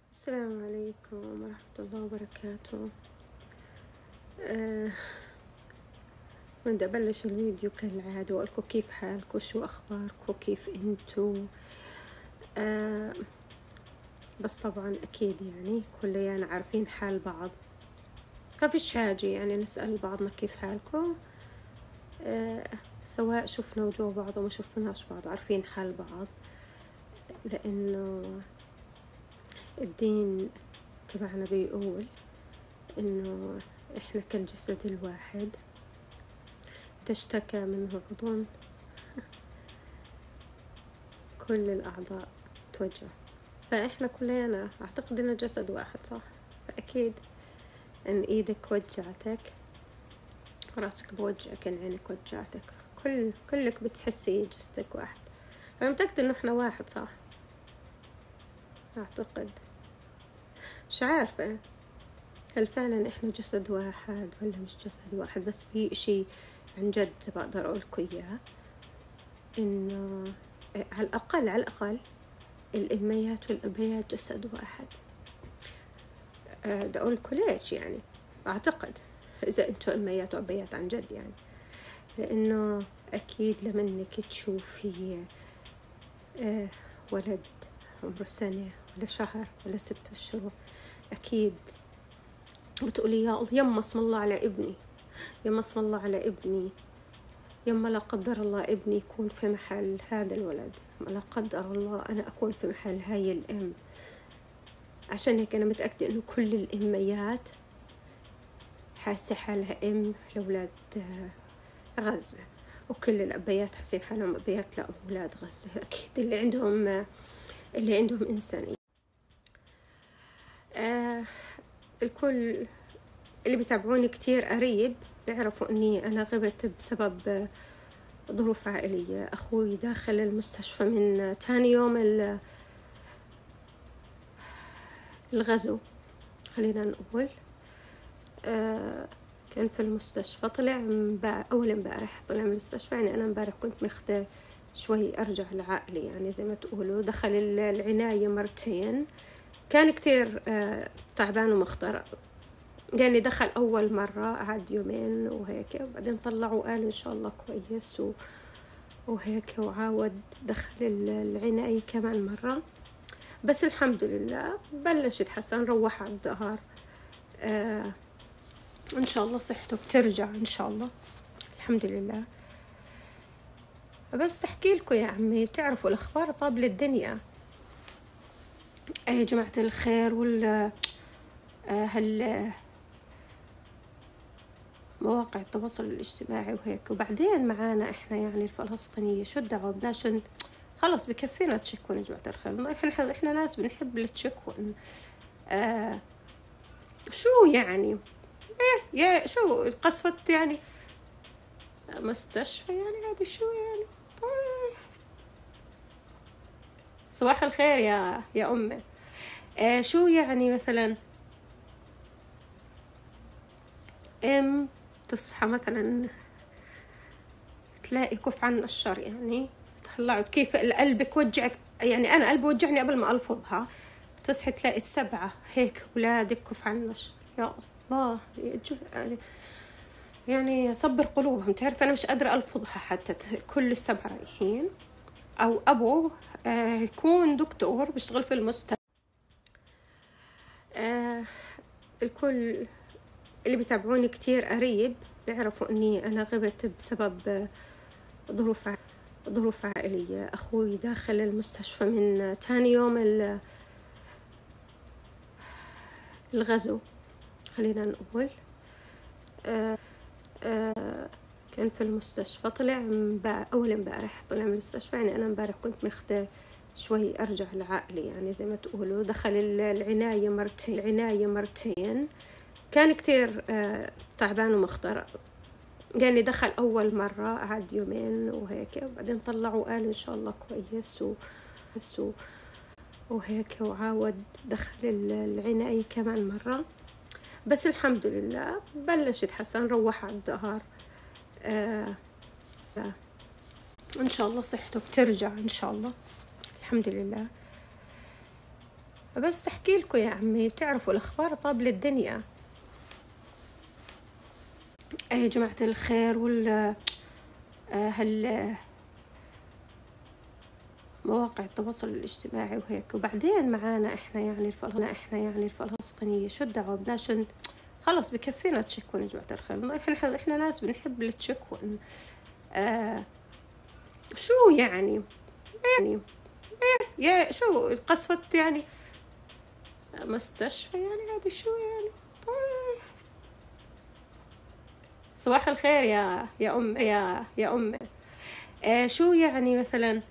السلام عليكم ورحمة الله وبركاته. أه بدي أبلش الفيديو كالعادة وأقولكم كيف حالكم، شو أخباركم، كيف أنتو. بس طبعا أكيد يعني كلنا عارفين حال بعض، ما فيش حاجة يعني نسأل بعضنا كيف حالكم. سواء شفنا وجوه بعض وما شفناش بعض عارفين حال بعض، لأنه الدين تبعنا بيقول إنه إحنا كالجسد الواحد، إذا اشتكى منه عضو كل الأعضاء توجه. فإحنا كلنا أعتقد إنه جسد واحد، صح؟ فأكيد إن إيدك وجعتك راسك بوجعك، إن عينك وجعتك، كلك بتحسي جسدك واحد. أنا متأكدة إنه إحنا واحد، صح؟ أعتقد، مش عارفة هل فعلا إحنا جسد واحد ولا مش جسد واحد. بس في إشي عن جد بقدر أقولكوا إياه، إنه على الأقل الأميات والأبيات جسد واحد. بدي أقولكوا ليش يعني. أعتقد إذا أنتوا أميات وأبيات عن جد يعني، لأنه أكيد لمنك تشوفي ولد عمره سنة ولا شهر ولا 6 أشهر، أكيد بتقولي يا الله، يما اسم الله على ابني، يما اسم الله على ابني، يما لا قدر الله ابني يكون في محل هذا الولد، لا قدر الله أنا أكون في محل هاي الأم. عشان هيك أنا متأكدة إنه كل الأميات حاسة حالها أم لأولاد غزة، وكل الأبيات حاسين حالهم أبيات لأولاد غزة. أكيد اللي عندهم إنسانية. الكل اللي بيتابعوني كتير قريب بيعرفوا إني أنا غبت بسبب ظروف عائلية. أخوي داخل المستشفى من تاني يوم الغزو، خلينا نقول. كان في المستشفى، طلع أول امبارح طلع من المستشفى. يعني أنا امبارح كنت مخدة شوي أرجع لعقلي، يعني زي ما تقولوا. دخل العناية مرتين، كان كتير تعبان ومختار. يعني دخل أول مرة قعد يومين وهيك، وبعدين طلعوا قالوا إن شاء الله كويس وهيك، وعاود دخل العناية كمان مرة. بس الحمد لله بلش يتحسن، روح على الظهر. إن شاء الله صحته بترجع إن شاء الله، الحمد لله. بس تحكي لكم يا عمي، تعرفوا الأخبار طابلة الدنيا. يا جماعة الخير، مواقع التواصل الاجتماعي وهيك. وبعدين معانا إحنا يعني الفلسطينية، شو الدعوة بدناش خلص بكفينا تشكون يا جماعة الخير. إحنا ناس بنحب التشكون. شو يعني يا شو قسوة يعني مستشفى يعني، هذه شو يعني. صباح الخير يا أمي. شو يعني مثلا تصحى مثلا تلاقي كف عن الشر، يعني طلعت كيف قلبك وجعك. يعني أنا قلبي وجعني قبل ما ألفظها. تصحي تلاقي 7 هيك ولادك كف عن الشر. يا الله، يعني صبر قلوبهم. تعرف أنا مش قادرة ألفظها حتى. كل 7 رايحين، أو أبو يكون دكتور بيشتغل في المستشفى. الكل اللي بيتابعوني كتير قريب بيعرفوا إني أنا غبت بسبب ظروف عائلية. أخوي داخل المستشفى من تاني يوم الغزو، خلينا نقول. كان في المستشفى، طلع أول امبارح طلع من المستشفى. يعني أنا امبارح كنت مخدة شوي أرجع لعقلي، يعني زي ما تقولوا. دخل العناية مرتين، كان كتير تعبان ومختار. يعني دخل أول مرة قعد يومين وهيك، وبعدين طلعوا قالوا إن شاء الله كويس وهيك، وعاود دخل العناية كمان مرة. بس الحمد لله بلش يتحسن، روح على الظهر. إن شاء الله صحته بترجع إن شاء الله، الحمد لله. بس تحكي لكم يا عمي، بتعرفوا الأخبار طاب الدنيا. يا جماعة الخير، هال مواقع التواصل الاجتماعي وهيك. وبعدين معانا احنا يعني الفلسطينية، شو الدعوة بدناش خلص بكفينا تشكون يا جماعة الخير. احنا ناس بنحب التشكون. آه شو يعني يا شو قسوة يعني مستشفى يعني، هذه شو يعني؟ صباح الخير يا أم يا أم. شو يعني مثلا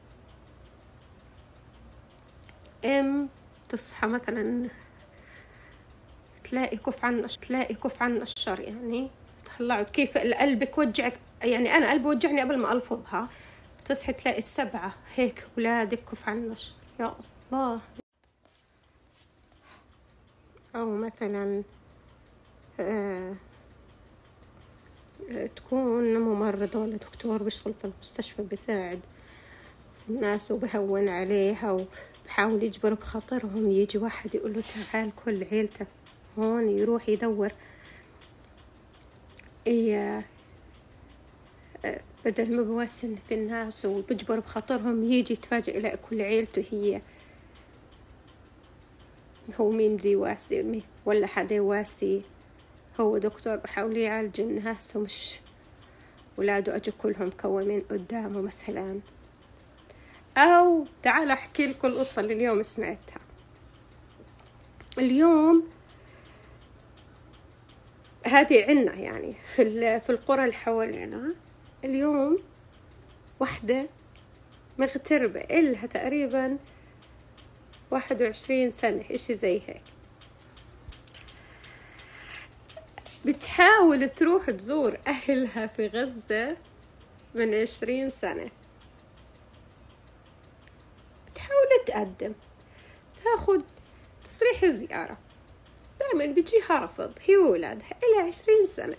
تصحى مثلا تلاقي كف عن الشر يعني. طلعت كيف قلبك وجعك يعني، أنا قلبي وجعني قبل ما ألفظها. تصحي تلاقي السبعة هيك ولادك كف عن الشر، يا الله. أو مثلا آه تكون ممرضة ولا دكتور بيشتغل في المستشفى، بيساعد في الناس وبهون عليها وبحاول يجبر بخاطرهم. يجي واحد يقول له تعال كل عيلتك هون، يروح يدور بدل ما بوسن في الناس وبجبر بخاطرهم، يجي يتفاجئ يلاقي كل عيلته هي هو مين بدي يواسي ولا حدا يواسي. هو دكتور بحاول يعالج الناس ومش ولاده أجوا كلهم كومين قدامه مثلا. أو تعال أحكي لكم القصة اللي اليوم سمعتها. اليوم هذه عنا يعني في القرى اللي حوالينا. اليوم واحدة مغتربة إلها تقريبا 21 سنة، إشي زي هيك، بتحاول تروح تزور أهلها في غزة من 20 سنة. بتحاول تقدم تاخد تصريح الزيارة، دائما بيجيها رفض. هي وولادها إلها 20 سنة.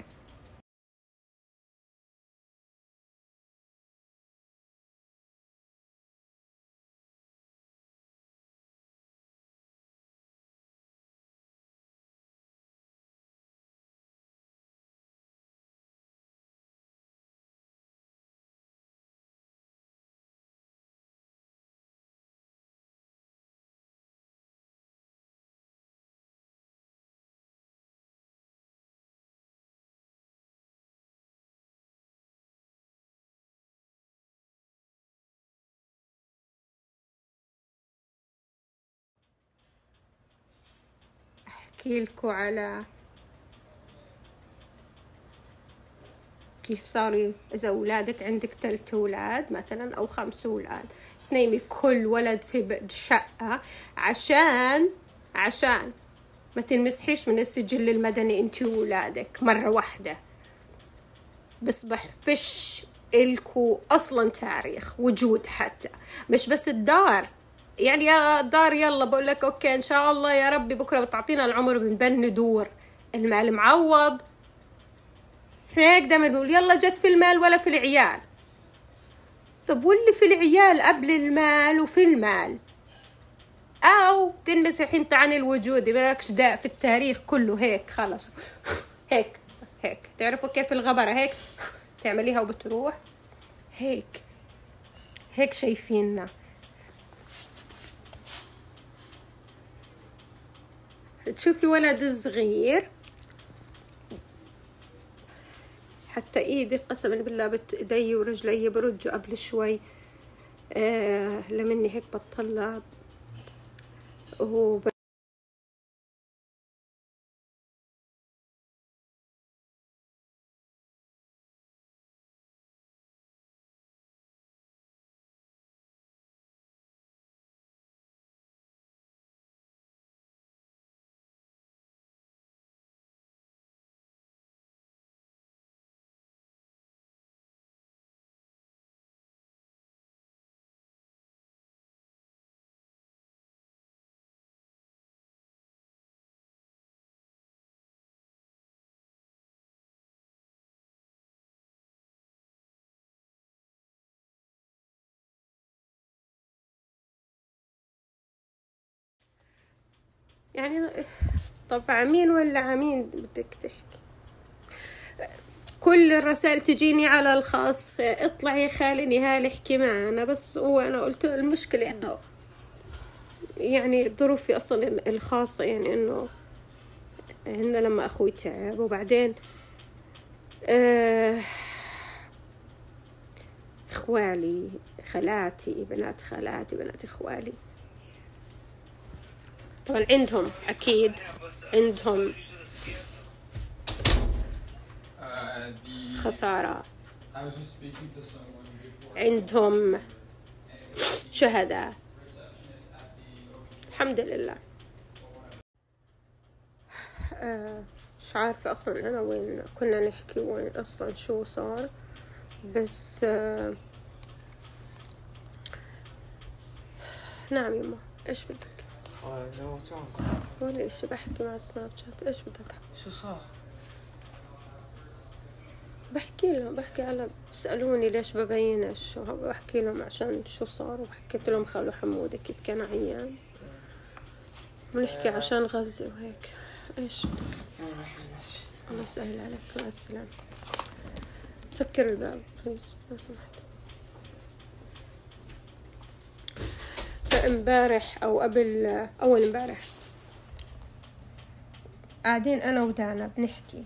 أحكي لكم على كيف صار. إذا أولادك عندك 3 أولاد مثلا أو 5 أولاد، تنيمي كل ولد في شقة عشان ما تنمسحيش من السجل المدني انتي وولادك مرة واحدة. بصبح فش إلكو أصلا تاريخ وجود، حتى مش بس الدار يعني. يا دار يلا بقول لك أوكي إن شاء الله يا ربي بكرة بتعطينا العمر بنبني دور، المال معوض. احنا هيك دايما نقول يلا جت في المال ولا في العيال. طب واللي في العيال قبل المال وفي المال. أو تنمسح انت عن الوجود، مالكش داء في التاريخ كله هيك خلص. هيك تعرفوا كيف الغبرة هيك تعمليها وبتروح هيك شايفيننا. تشوفي ولد صغير حتى ايدي قسما بالله ايدي ورجلي برجوا قبل شوي. لمني هيك بطلع وهو يعني طب عمين ولا عمين بدك تحكي؟ كل الرسائل تجيني على الخاص، اطلعي يا خالي نهال احكي معنا، بس هو انا قلت المشكلة انه يعني ظروفي اصلا الخاصة، يعني انه عندنا لما اخوي تعب، وبعدين اخوالي، خالاتي، بنات خالاتي، بنات اخوالي طبعا عندهم اكيد عندهم خسارة، عندهم شهداء الحمد لله. مش عارفة أصلا أنا وين كنا نحكي، وين أصلا شو صار، بس نعم يما إيش بدك؟ ولا إيش بحكي مع سناب شات، إيش بدك؟ شو صار؟ بحكي لهم، بحكي على بسألوني ليش ببينش، وبحكي لهم عشان شو صار، وحكيت لهم خالو حمودة كيف كان عيان، ونحكي عشان غزة وهيك. إيش بدك؟ الله يسهل عليك، مع السلامة. سكر الباب بليز لو سمحت. فامبارح أو قبل أول امبارح قاعدين أنا ودانا بنحكي،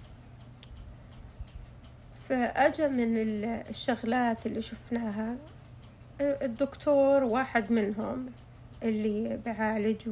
فأجا من الشغلات اللي شفناها الدكتور واحد منهم اللي بعالج،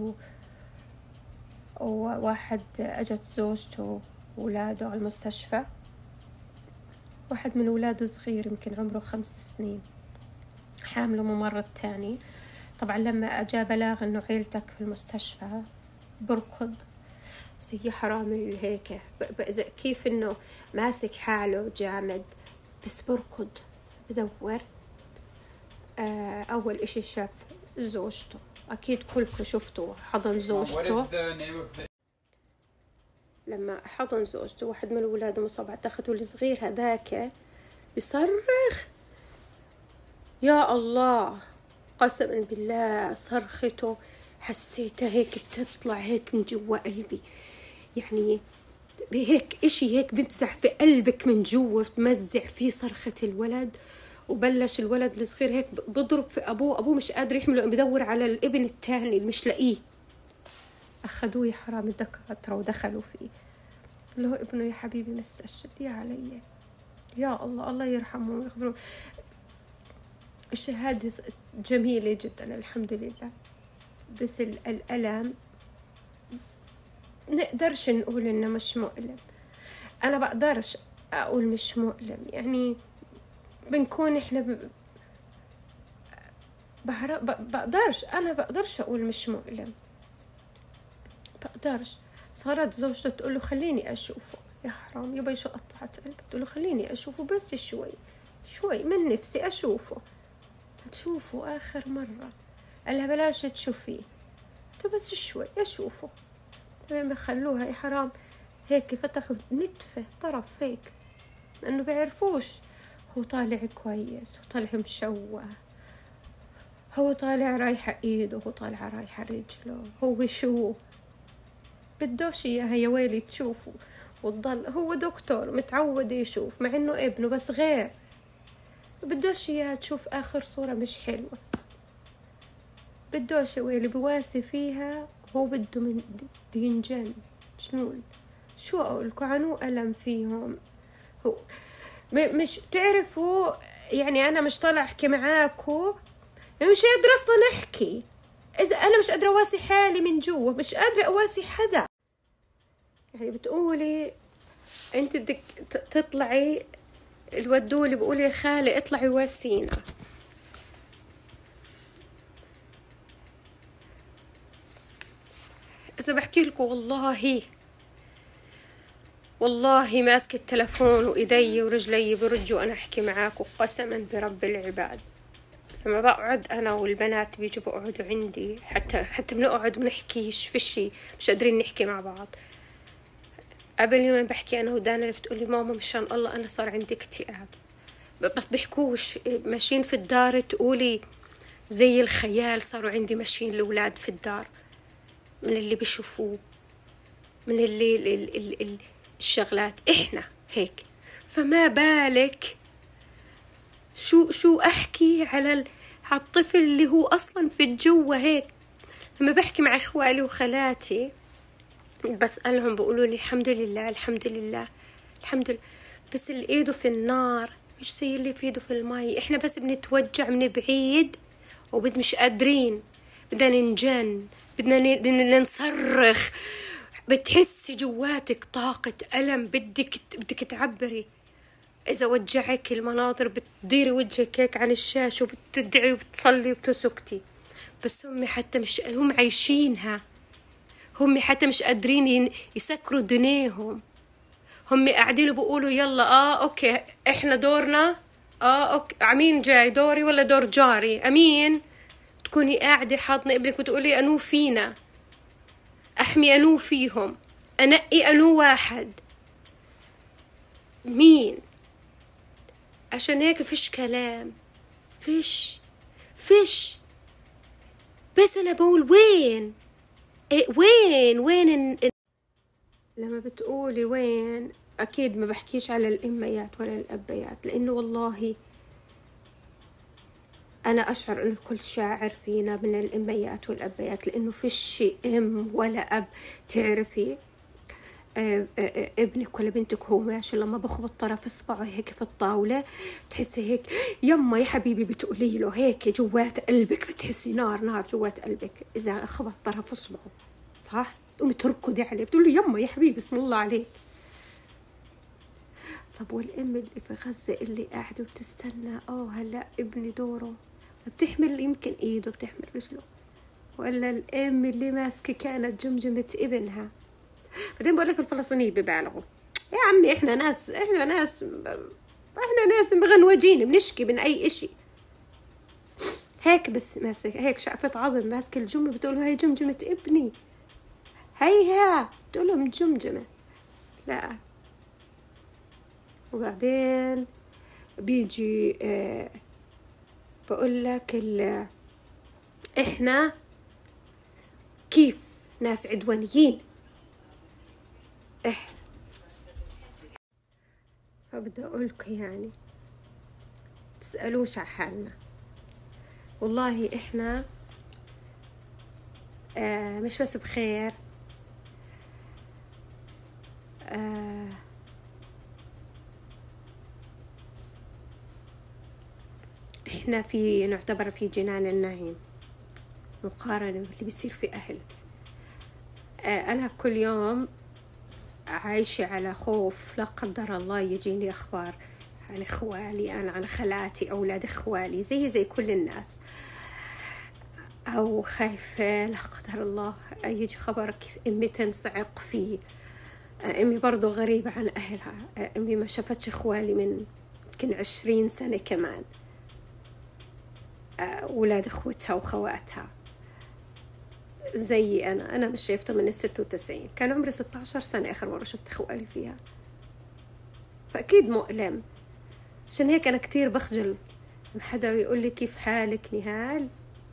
وواحد أجت زوجته وولاده على المستشفى، واحد من ولاده صغير يمكن عمره 5 سنين، حامله ممرض تاني. طبعا لما أجا بلاغ إنه عيلتك في المستشفى بركض زي حرام هيك، كيف إنه ماسك حاله جامد، بس بركض بدور. أول إشي شاف زوجته، أكيد كلكم شفتوا حضن زوجته. لما حضن زوجته واحد من الأولاد مصاب على تخته الصغير هذاك بيصرخ، يا الله قسما بالله صرخته حسيتها هيك بتطلع هيك من جوا قلبي، يعني هيك إشي هيك بمسح في قلبك من جوا، بتمزع فيه صرخة الولد. وبلش الولد الصغير هيك بضرب في أبوه مش قادر يحمله، بدور على الابن التاني اللي مش لاقيه. أخذوه يا حرام الدكاترة ودخلوا فيه، اللي هو ابنه يا حبيبي مستشهد، يا علي يا الله، الله يرحمه ويغفره. الشهادة جميلة جدا الحمد لله، بس الألم نقدرش نقول إنه مش مؤلم. أنا بقدرش أقول مش مؤلم، يعني بنكون إحنا بقدرش أقول مش مؤلم، بقدرش. صارت زوجته تقول له خليني أشوفه، يا حرام يبا شو قطعت قلبي، تقول له خليني أشوفه بس شوي من نفسي أشوفه. تشوفه آخر مرة قالها بلاش تشوفيه، بس شوي أشوفه. تمام خلوها يا حرام هيك، فتحوا نتفة طرف هيك، لأنه بيعرفوش هو طالع كويس، هو طالع مشوه، هو طالع رايحة إيده، هو طالع رايحة رجله، هو شو بدوش إياها يا ويلي تشوفه. وتضل هو دكتور متعود يشوف، مع إنه ابنه بس غير، بدوش إياها تشوف آخر صورة مش حلوة، بدوش يا ويلي بواسي فيها، هو بده من ينجن. شو أقولكوا عنو ألم فيهم، هو مش تعرفوا يعني. أنا مش طالع أحكي معاكو، مش قادرة أصلا أحكي، إذا أنا مش قادرة أواسي حالي من جوا، مش قادرة أواسي حدا. يعني بتقولي أنت بدك تطلعي، الودولي بقولي يا خالي اطلعي واسينا. إذا بحكي لكم والله ماسك التلفون وإيدي ورجلي برجوا أنا أحكي معاكم قسما برب العباد. لما بقعد أنا والبنات بيجوا بقعدوا عندي، حتى بنقعد ونحكيش في شي، مش قادرين نحكي مع بعض. قبل يومين بحكي أنا ودانا، بتقولي ماما مشان الله أنا صار عندي اكتئاب. بتضحكوش ماشيين في الدار تقولي زي الخيال، صاروا عندي ماشيين الأولاد في الدار من اللي بيشوفوه. من الشغلات إحنا هيك. فما بالك شو أحكي على الطفل اللي هو أصلا في الجو هيك. لما بحكي مع إخوالي وخالاتي بسألهم بقولوا لي الحمد لله الحمد لله الحمد لله، بس اللي إيده في النار مش زي اللي في إيده في المي. إحنا بس بنتوجع من بعيد مش قادرين، بدنا ننجن، بدنا نصرخ، بتحسي جواتك طاقة ألم بدك تعبري. إذا وجعك المناظر بتديري وجهك هيك عن الشاشة وبتدعي وبتصلي وبتسكتي. بس هم عايشينها، هم حتى مش قادرين يسكروا دنيهم. هم قاعدين بيقولوا يلا اوكي احنا دورنا، اوكي عمين جاي دوري ولا دور جاري؟ امين تكوني قاعدة حاضنة ابنك وتقولي انو فينا، احمي انو فيهم، انقي انو واحد مين. عشان هيك فيش كلام، فيش. بس انا بقول وين لما بتقولي وين، اكيد ما بحكيش على الاميات ولا الابيات، لانه والله انا اشعر انه كل شاعر فينا من الاميات والابيات، لانه فيش ام ولا اب تعرفي ابنك ولا بنتك هو ماشي لما بخبط طرف اصبعه هيك في الطاولة تحسي هيك يما يا حبيبي، بتقولي له هيك جوات قلبك بتحسي نار جوات قلبك إذا خبط طرف اصبعه، صح؟ تقومي تركضي عليه بتقولي يما يا حبيبي بسم الله عليك. طب والام اللي في غزة اللي قاعدة وتستنى هلا ابني دوره، بتحمل يمكن ايده بتحمل رجله، ولا الام اللي ماسكة كانت جمجمة ابنها. بعدين بقول لك الفلسطينيين ببالغوا يا عمي، احنا ناس مغنوجين بنشكي من اي اشي هيك، بس ماسك هيك شقفة عظم ماسك الجمجمة بتقول هاي جمجمة ابني، هيها بتقول لهم جمجمة لا. وبعدين بيجي بقول لك احنا كيف ناس عدوانيين فبدي أقولك يعني تسألوش على حالنا. والله إحنا مش بس بخير، إحنا نعتبر في جنان النعيم مقارنة باللي بيصير في أهل. أنا كل يوم عايشة على خوف لا قدر الله يجيني أخبار عن إخوالي، أنا عن خالاتي أولاد إخوالي زي كل الناس، أو خايفة لا قدر الله يجي خبر كيف أمي تنصعق فيه. أمي برضو غريبة عن أهلها، أمي ما شافتش إخوالي من يمكن 20 سنة كمان، أولاد إخوتها وخواتها زي أنا مش شايفته من 96، كان عمري 16 سنة آخر مرة شفت إخوالي فيها، فأكيد مؤلم. عشان هيك أنا كتير بخجل لما حدا يقول لي كيف حالك نهال،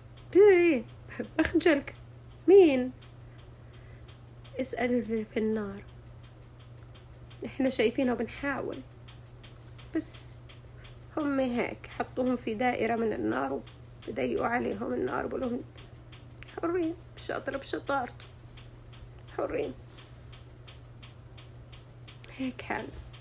بخجلك. مين؟ اسأل اللي في النار، إحنا شايفينها وبنحاول، بس هم هيك حطوهم في دائرة من النار وبديقوا عليهم النار بقولهم حرين، شاطر بشطارته حرين، هيك حال.